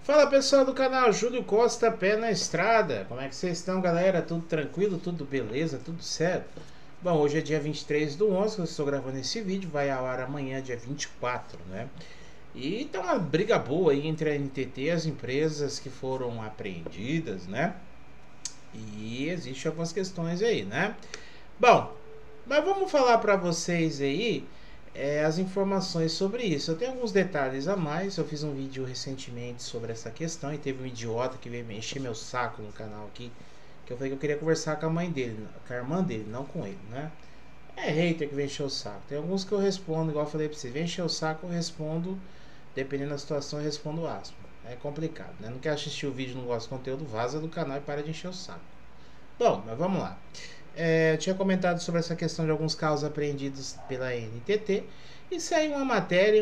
Fala pessoal do canal Júlio Costa Pé na Estrada. Como é que vocês estão, galera? Tudo tranquilo? Tudo beleza? Tudo certo? Bom, hoje é dia 23/11 que eu estou gravando esse vídeo. Vai ao ar amanhã, dia 24, né? E tá uma briga boa aí entre a NTT e as empresas que foram apreendidas, né? E existem algumas questões aí, né? Bom, mas vamos falar para vocês aí as informações sobre isso. Eu tenho alguns detalhes a mais. Eu fiz um vídeo recentemente sobre essa questão e teve um idiota que veio me encher meu saco no canal aqui, que eu falei que eu queria conversar com a mãe dele, com a irmã dele, não com ele, né? É hater que vem encher o saco. Tem alguns que eu respondo, igual eu falei pra você, vem encher o saco, eu respondo, dependendo da situação, eu respondo aspa. É complicado, né? Não quer assistir o vídeo, não gosta do conteúdo, vaza do canal e para de encher o saco. Bom, mas vamos lá. Eu tinha comentado sobre essa questão de alguns carros apreendidos pela NTT e saiu uma matéria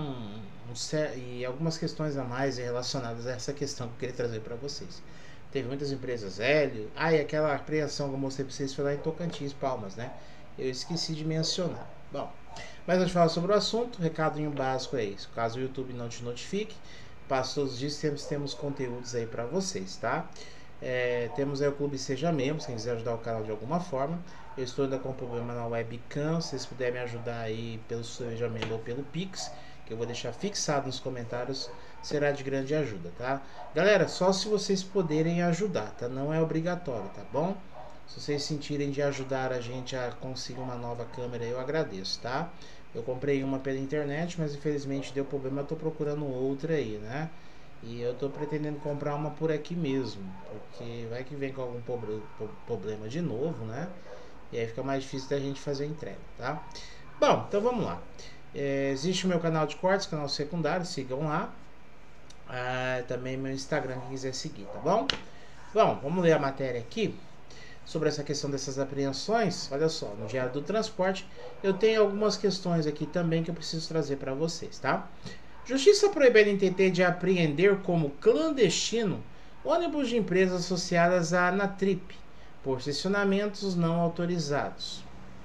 e algumas questões a mais relacionadas a essa questão que eu queria trazer para vocês. Teve muitas empresas Hélio. E aquela apreensão que eu mostrei para vocês foi lá em Tocantins, Palmas, né? Eu esqueci de mencionar. Bom, mas antes de falar sobre o assunto, recadinho básico é isso. Caso o YouTube não te notifique, passo todos os dias, temos conteúdos aí para vocês, tá? Temos aí o Clube Seja Membro, quem quiser ajudar o canal de alguma forma. Eu estou ainda com um problema na webcam. Se vocês puderem me ajudar aí pelo Seja Membro ou pelo Pix, que eu vou deixar fixado nos comentários, será de grande ajuda, tá? Galera, só se vocês puderem ajudar, tá? Não é obrigatório, tá bom? Se vocês sentirem de ajudar a gente a conseguir uma nova câmera, eu agradeço, tá? Eu comprei uma pela internet, mas infelizmente deu problema, eu tô procurando outra aí, né? E eu tô pretendendo comprar uma por aqui mesmo, porque vai que vem com algum problema de novo, né? E aí fica mais difícil da gente fazer a entrega, tá? Bom, então vamos lá. Existe o meu canal de cortes, canal secundário, sigam lá. Também meu Instagram, quem quiser seguir, tá bom? Bom, vamos ler a matéria aqui sobre essa questão dessas apreensões. Olha só, no Diário do Transporte, eu tenho algumas questões aqui também que eu preciso trazer para vocês, tá? Justiça proíbe a NTT de apreender como clandestino ônibus de empresas associadas à Anatrip por estacionamentos não autorizados.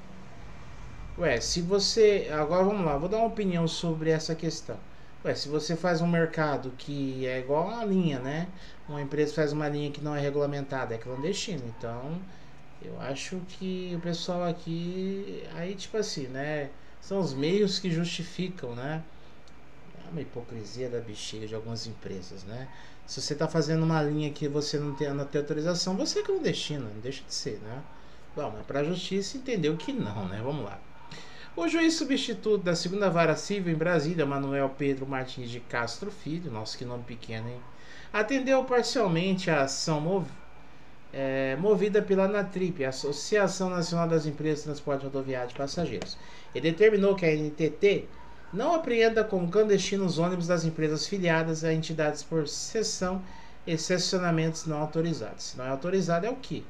Se você... Agora vamos lá, vou dar uma opinião sobre essa questão. Se você faz um mercado que é igual a linha, né? Uma empresa faz uma linha que não é regulamentada, é clandestino. Então, eu acho que o pessoal aqui... Aí, tipo assim, né? São os meios que justificam, né? Uma hipocrisia da bexiga de algumas empresas, né? Se você está fazendo uma linha que você não tem autorização, você é clandestino, não deixa de ser, né? Bom, mas para a justiça entendeu que não, né? Vamos lá. O juiz substituto da segunda vara civil em Brasília, Manuel Pedro Martins de Castro Filho, nossa, que nome pequeno, hein? Atendeu parcialmente a ação movida pela Anatrip, Associação Nacional das Empresas de Transporte Rodoviário de Passageiros, e determinou que a NTT não apreenda como clandestinos ônibus das empresas filiadas a entidades por cessão e estacionamentos não autorizados. Se não é autorizado, é o quê?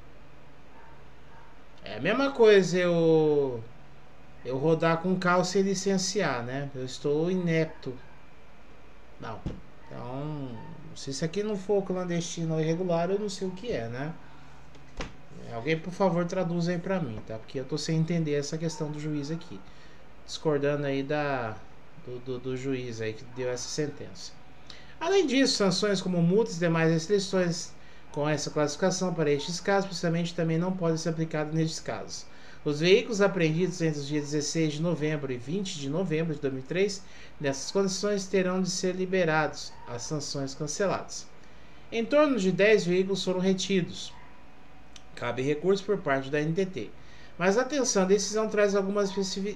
É a mesma coisa eu rodar com carro sem licenciar, né? Eu estou inepto. Não. Então, se isso aqui não for clandestino ou irregular, eu não sei o que é, né? Alguém, por favor, traduz aí pra mim, tá? Porque eu tô sem entender essa questão do juiz aqui. Discordando aí do juiz aí que deu essa sentença. Além disso, sanções como multas e demais restrições com essa classificação para estes casos, precisamente também não podem ser aplicadas nestes casos. Os veículos apreendidos entre os dias 16 de novembro e 20 de novembro de 2003, nessas condições, terão de ser liberados, as sanções canceladas. Em torno de 10 veículos foram retidos. Cabe recurso por parte da NTT. Mas atenção, a decisão traz algumas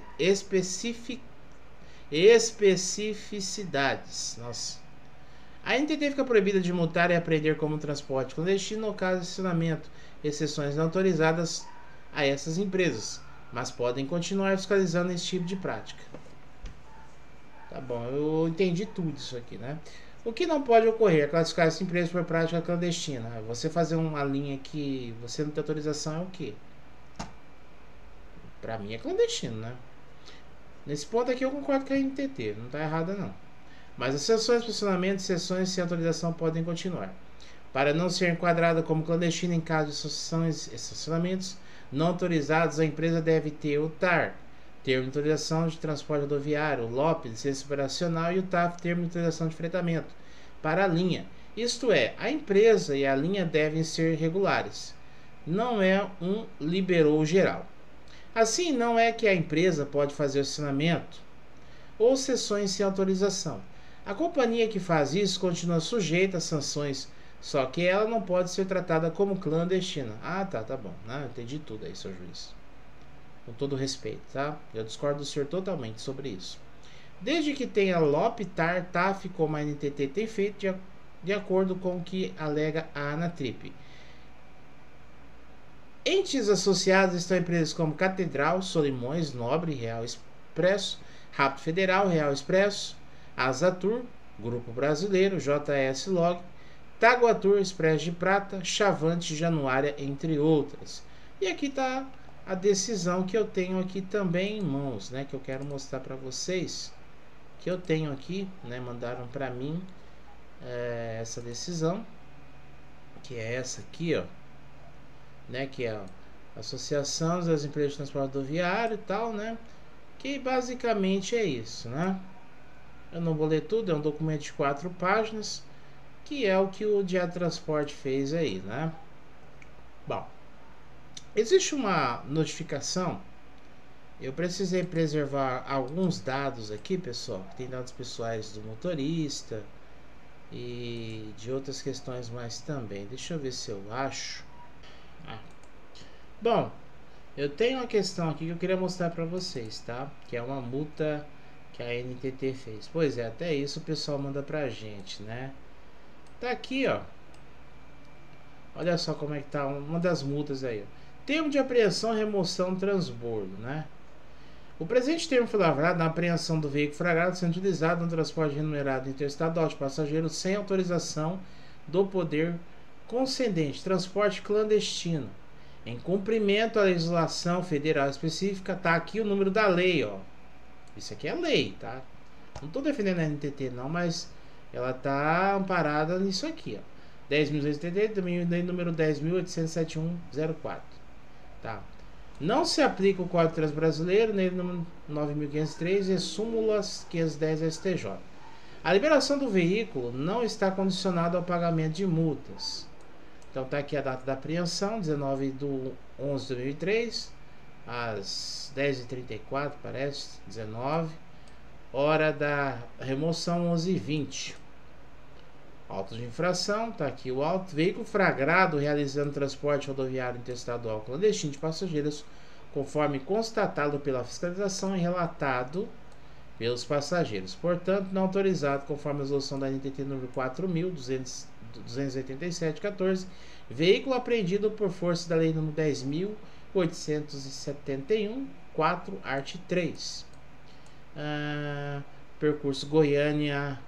especificidades. Nossa. A NTT fica proibida de multar e apreender como transporte clandestino no caso de estacionamento, exceções não autorizadas a essas empresas, mas podem continuar fiscalizando esse tipo de prática. Tá bom, eu entendi tudo isso aqui, né? O que não pode ocorrer é classificar essa empresa por prática clandestina. Você fazer uma linha que você não tem autorização é o quê? Pra mim é clandestino, né? Nesse ponto aqui eu concordo com a NTT, não tá errada não. Mas as sessões de funcionamento e sessões sem autorização podem continuar. Para não ser enquadrada como clandestina em caso de estacionamentos não autorizados, a empresa deve ter o TAR, Termo de Autorização de Transporte Rodoviário, o LOP, licença operacional, e o TAF, Termo de Autorização de Fretamento, para a linha. Isto é, a empresa e a linha devem ser regulares. Não é um liberou geral. Assim, não é que a empresa pode fazer assinamento ou sessões sem autorização. A companhia que faz isso continua sujeita a sanções, só que ela não pode ser tratada como clandestina. Ah, tá bom. Entendi tudo aí, seu juiz. Com todo respeito, tá? Eu discordo do senhor totalmente sobre isso. Desde que tenha LOPTAR, TAF, como a NTT tem feito, de acordo com o que alega a Anatrip. Entes associados estão empresas como Catedral, Solimões, Nobre, Real Expresso, Rápido Federal, Real Expresso, Asatur, Grupo Brasileiro, JS Log, Taguatur, Expresso de Prata, Chavante, Januária, entre outras. E aqui está a decisão que eu tenho aqui também em mãos, né, que eu quero mostrar para vocês, que eu tenho aqui, né, mandaram para mim essa decisão, que é essa aqui, ó, né, que é a Associação das Empresas de Transporte Rodoviário e tal, né, que basicamente é isso, né. Eu não vou ler tudo, é um documento de 4 páginas, que é o que o Diatransporte fez aí, né. Bom, existe uma notificação. Eu precisei preservar alguns dados aqui, pessoal. Tem dados pessoais do motorista e de outras questões mais também. Deixa eu ver se eu acho. Bom, eu tenho uma questão aqui que eu queria mostrar para vocês, tá? Que é uma multa que a NTT fez. Pois é, até isso o pessoal manda pra gente, né? Tá aqui, ó. Olha só como é que tá uma das multas aí, ó. Termo de apreensão, remoção, transbordo, né? O presente termo foi lavrado na apreensão do veículo flagrado sendo utilizado no transporte remunerado interestadual de passageiros sem autorização do poder concedente, transporte clandestino, em cumprimento à legislação federal específica. Tá aqui o número da lei, ó. Isso aqui é lei, tá? Não tô defendendo a NTT não, mas ela tá amparada nisso aqui, ó. 10.288, também lei número 10.871/04, tá? Não se aplica o Código de Trânsito Brasileiro, lei número 9.503 e súmulas 510 STJ. A liberação do veículo não está condicionada ao pagamento de multas. Então tá aqui a data da apreensão, 19/11/2003, às 10h34, parece, 19. Hora da remoção, 11h20. Autos de infração, tá aqui o auto. Veículo flagrado realizando transporte rodoviário interestadual clandestino de passageiros, conforme constatado pela fiscalização e relatado pelos passageiros. Portanto, não autorizado conforme a resolução da NTT número 4.287/14. Veículo apreendido por força da lei número 10.871/4, art. 3. Percurso Goiânia.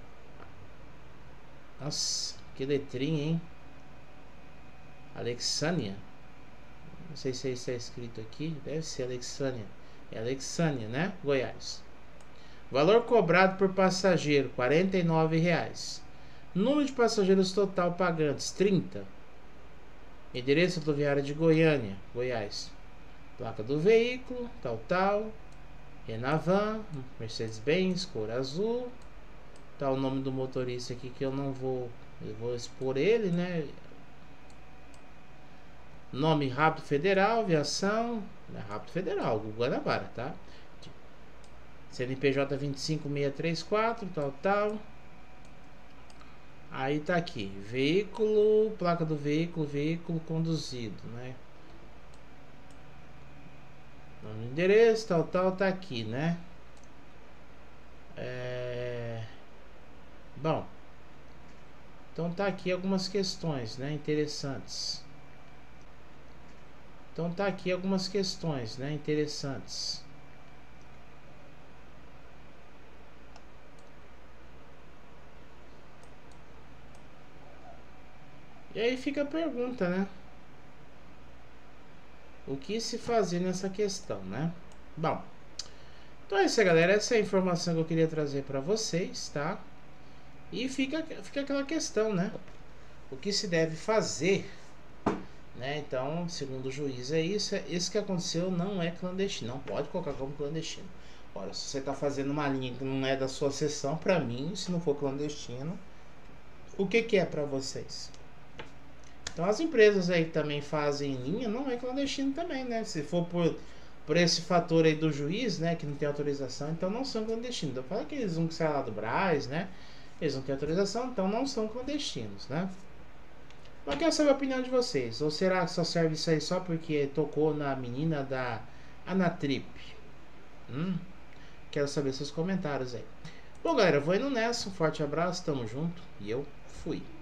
Nossa, que letrinha, hein? Alexânia. Não sei se isso está escrito aqui. Deve ser Alexânia. É Alexânia, né? Goiás. Valor cobrado por passageiro, R$ 49,00. Número de passageiros total pagantes, 30. Endereço rodoviário de Goiânia, Goiás. Placa do veículo, tal. Renavan, Mercedes-Benz, cor azul. Tá o nome do motorista aqui que eu não vou... Eu vou expor ele, né? Nome Rápido Federal, aviação... Rápido Federal, Guanabara, tá? CNPJ 25634, tal. Aí tá aqui, veículo, placa do veículo, veículo conduzido, né? Nome, endereço, tal, tá aqui, né? Bom, então tá aqui algumas questões, né, interessantes. E aí fica a pergunta, né? O que se fazer nessa questão, né? Bom, então é isso, galera. Essa é a informação que eu queria trazer para vocês, tá? E fica aquela questão, né? O que se deve fazer, né? Então, segundo o juiz, isso que aconteceu não é clandestino. Não pode colocar como clandestino. Ora, se você está fazendo uma linha que não é da sua seção, para mim, se não for clandestino, o que que é para vocês? Então as empresas aí que também fazem linha não é clandestino também, né? Se for por esse fator aí do juiz, né, que não tem autorização, então não são clandestinos. Eu falo que eles vão sair lá do Brás, né? Eles não têm autorização, então não são clandestinos, né? Mas quero saber a opinião de vocês. Ou será que só serve isso aí só porque tocou na menina da Anatrip? Quero saber seus comentários aí. Bom, galera, vou indo nessa. Um forte abraço, tamo junto e eu fui.